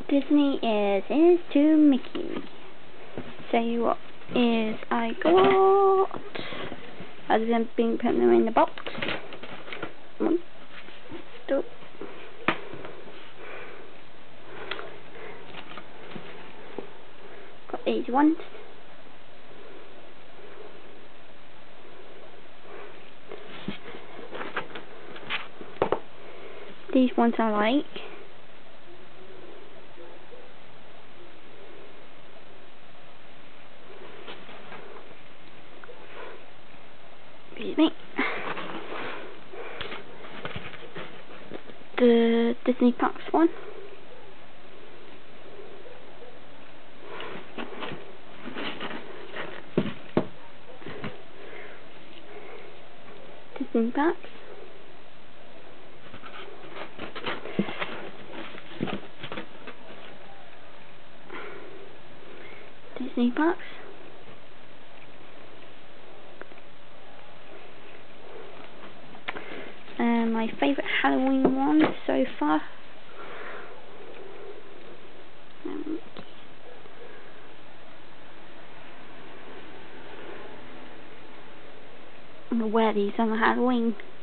Disney is to Mickey. So what is I got, other than being putting them in the box. One, two. Got these ones. These ones I like. Excuse me. The Disney Parks one. Disney Parks. Disney Parks. My favourite Halloween one so far. I'm gonna wear these on Halloween.